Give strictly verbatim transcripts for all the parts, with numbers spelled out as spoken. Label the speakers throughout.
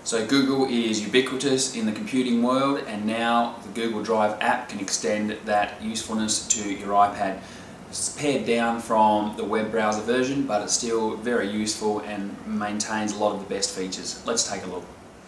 Speaker 1: So Google is ubiquitous in the computing world, and now the Google Drive app can extend that usefulness to your iPad. It's pared down from the web browser version, but it's still very useful and maintains a lot of the best features. Let's take a look.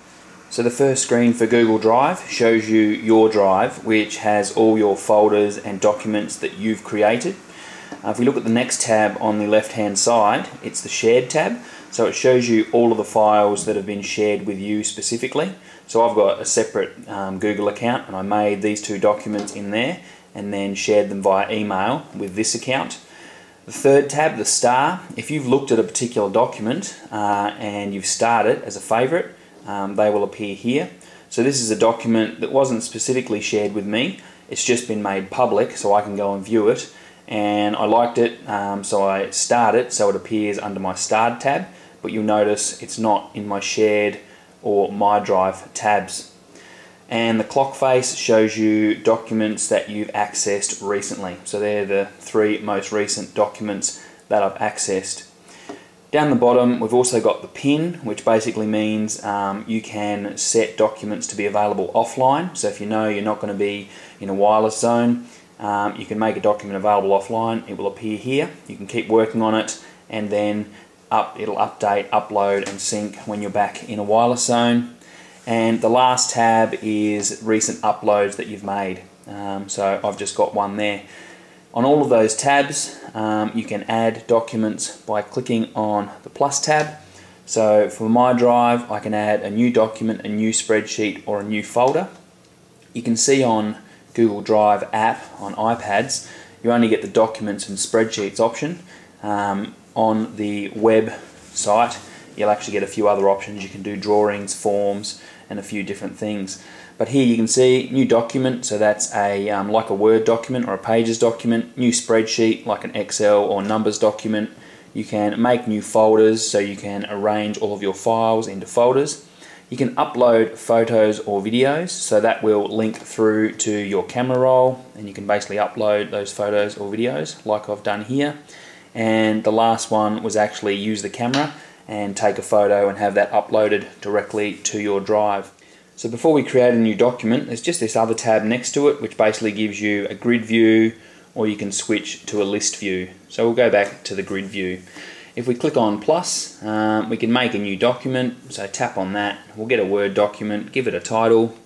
Speaker 1: So the first screen for Google Drive shows you your drive, which has all your folders and documents that you've created. Uh, if we look at the next tab on the left hand side, it's the Shared tab. So it shows you all of the files that have been shared with you specifically. So I've got a separate um, Google account, and I made these two documents in there and then shared them via email with this account. The third tab, the Star, if you've looked at a particular document uh, and you've starred it as a favourite, um, they will appear here. So this is a document that wasn't specifically shared with me, it's just been made public so I can go and view it, and I liked it, um, so I starred it so it appears under my Starred tab, but you'll notice it's not in my Shared or My Drive tabs. And the clock face shows you documents that you've accessed recently. So they're the three most recent documents that I've accessed. Down the bottom we've also got the pin, which basically means um, you can set documents to be available offline. So if you know you're not going to be in a wireless zone, um, you can make a document available offline. It will appear here. You can keep working on it, and then up it'll update, upload and sync when you're back in a wireless zone. And the last tab is recent uploads that you've made. Um, so I've just got one there. On all of those tabs um, you can add documents by clicking on the plus tab. So for my drive I can add a new document, a new spreadsheet or a new folder. You can see on Google Drive app on iPads you only get the documents and spreadsheets option. Um, on the web site you'll actually get a few other options. You can do drawings, forms and a few different things. But here you can see new document, so that's a um, like a Word document or a Pages document. New spreadsheet like an Excel or Numbers document. You can make new folders, so you can arrange all of your files into folders. You can upload photos or videos, so that will link through to your camera roll, and you can basically upload those photos or videos like I've done here. And the last one was actually use the camera and take a photo and have that uploaded directly to your drive. So before we create a new document, there's just this other tab next to it which basically gives you a grid view, or you can switch to a list view. So we'll go back to the grid view. If we click on plus, um, we can make a new document, so tap on that, we'll get a Word document, give it a title,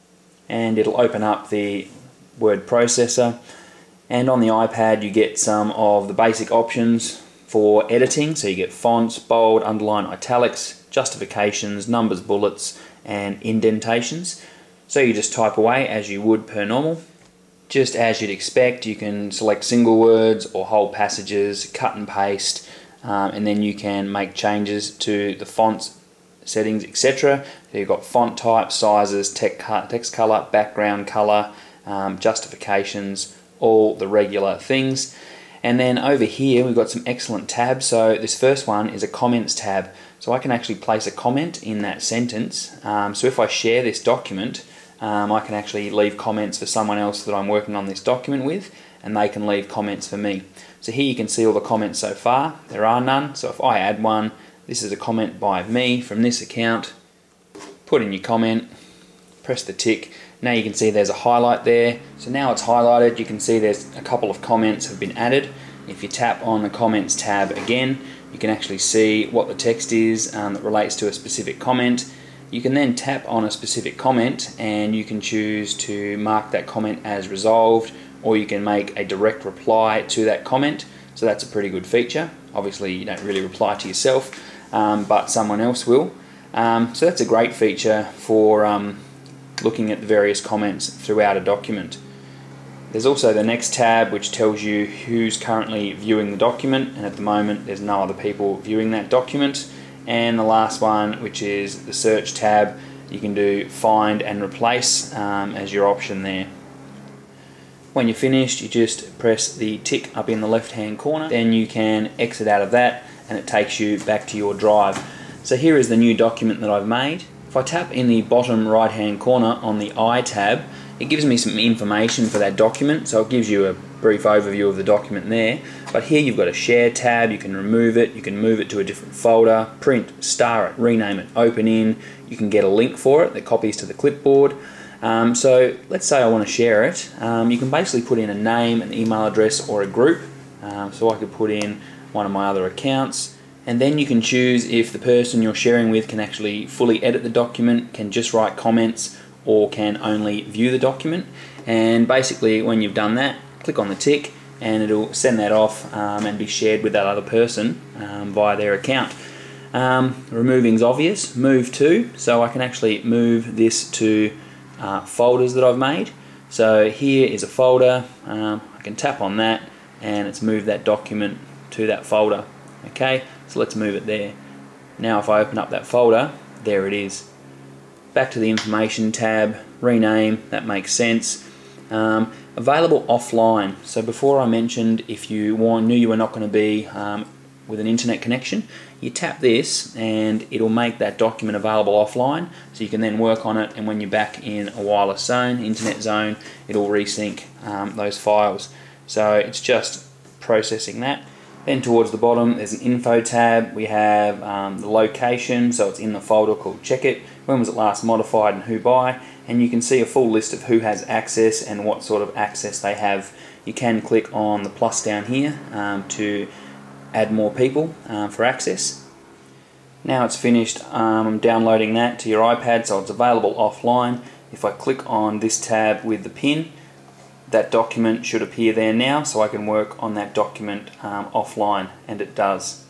Speaker 1: and it'll open up the word processor. And on the iPad you get some of the basic options for editing, so you get fonts, bold, underline, italics, justifications, numbers, bullets and indentations. So you just type away as you would per normal. Just as you'd expect, you can select single words or whole passages, cut and paste, um, and then you can make changes to the fonts settings, et cetera. So you've got font type, sizes, text color, background color, um, justifications, all the regular things. And then over here we've got some excellent tabs. So this first one is a comments tab. So I can actually place a comment in that sentence. Um, so if I share this document, um, I can actually leave comments for someone else that I'm working on this document with, and they can leave comments for me. So here you can see all the comments so far. There are none. So if I add one, this is a comment by me from this account. Put in your comment, press the tick. Now you can see there's a highlight there. So now it's highlighted. You can see there's a couple of comments have been added. If you tap on the comments tab again, you can actually see what the text is um, that relates to a specific comment. You can then tap on a specific comment and you can choose to mark that comment as resolved, or you can make a direct reply to that comment. So that's a pretty good feature. Obviously you don't really reply to yourself, um, but someone else will. Um, so that's a great feature for um, looking at the various comments throughout a document. There's also the next tab which tells you who's currently viewing the document, and at the moment there's no other people viewing that document. And the last one, which is the search tab, you can do find and replace um, as your option there. When you're finished you just press the tick up in the left hand corner, then you can exit out of that and it takes you back to your drive. So here is the new document that I've made. If I tap in the bottom right hand corner on the I tab, it gives me some information for that document. So it gives you a brief overview of the document there. But here you've got a share tab, you can remove it, you can move it to a different folder, print, star it, rename it, open in, you can get a link for it that copies to the clipboard. Um, so let's say I want to share it. Um, you can basically put in a name, an email address or a group. Um, so I could put in one of my other accounts, and then you can choose if the person you're sharing with can actually fully edit the document, can just write comments, or can only view the document. And basically when you've done that, click on the tick and it'll send that off um, and be shared with that other person um, via their account. Um, removing is obvious. Move to, so I can actually move this to uh, folders that I've made. So here is a folder, um, I can tap on that and it's moved that document to that folder. Okay, so let's move it there. Now if I open up that folder, there it is. Back to the information tab, rename, that makes sense. Um, available offline. So before I mentioned if you want, knew you were not going to be um, with an internet connection, you tap this and it'll make that document available offline, so you can then work on it, and when you're back in a wireless zone, internet zone, it'll resync um, those files. So it's just processing that. Then towards the bottom there's an info tab. We have um, the location, so it's in the folder called Check It, when was it last modified and who by, and you can see a full list of who has access and what sort of access they have. You can click on the plus down here um, to add more people um, for access. Now it's finished, um, I'm downloading that to your iPad, so it's available offline. If I click on this tab with the pin, that document should appear there now, so I can work on that document um, offline, and it does.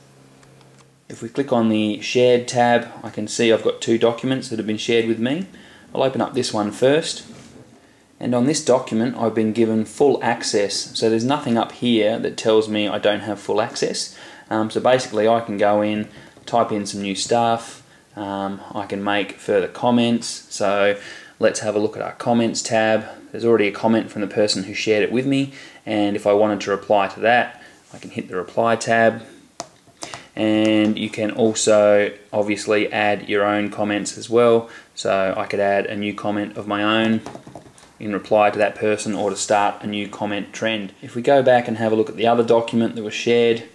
Speaker 1: If we click on the shared tab, I can see I've got two documents that have been shared with me. I'll open up this one first, and on this document I've been given full access, so there's nothing up here that tells me I don't have full access. Um, so basically I can go in, type in some new stuff, um, I can make further comments. So let's have a look at our comments tab. There's already a comment from the person who shared it with me, and if I wanted to reply to that, I can hit the reply tab. And you can also obviously add your own comments as well, so I could add a new comment of my own in reply to that person, or to start a new comment trend. If we go back and have a look at the other document that was shared,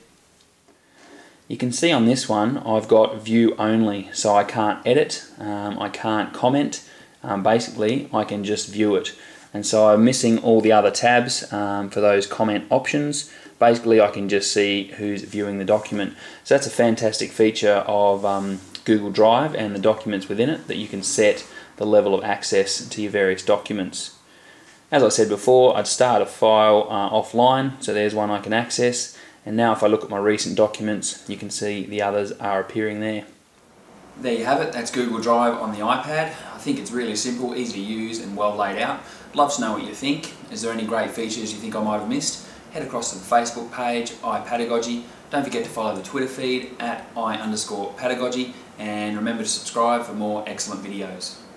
Speaker 1: you can see on this one I've got view only, so I can't edit, um, I can't comment, um, basically I can just view it. And so I'm missing all the other tabs um, for those comment options. Basically I can just see who's viewing the document. So that's a fantastic feature of um, Google Drive and the documents within it, that you can set the level of access to your various documents. As I said before, I'd start a file uh, offline, so there's one I can access, and now if I look at my recent documents, you can see the others are appearing there. There you have it, that's Google Drive on the iPad. I think it's really simple, easy to use and well laid out. I'd love to know what you think. Is there any great features you think I might have missed? Head across to the Facebook page, iPadagogy. Don't forget to follow the Twitter feed at i underscore pedagogy, and remember to subscribe for more excellent videos.